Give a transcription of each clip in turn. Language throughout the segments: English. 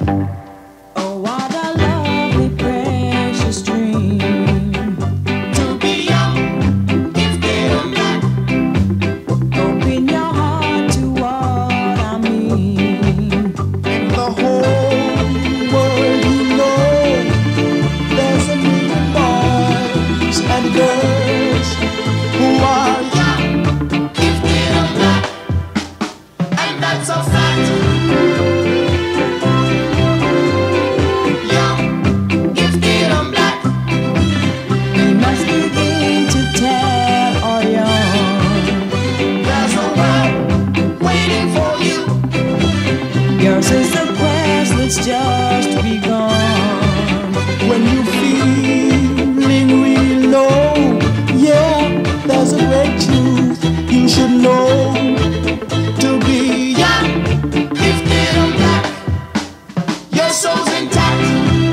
Oh, what a lovely, precious dream. To be young, gifted and black. Open your heart to what I mean. In the whole world, you know, there's a million boys and girls who are Young, gifted and black. And that's a fact. Young, gifted and black. We must begin to tell our young. There's a world waiting for you. Yours is the quest that's just begun. when you feeling real low. Yeah, there's a great truth you should know. To be Young, gifted and black. Your soul's intact.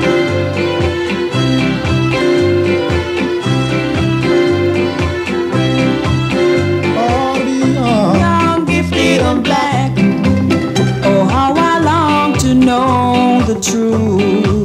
all beyond. Young, gifted and black. Oh, how I long to know the truth.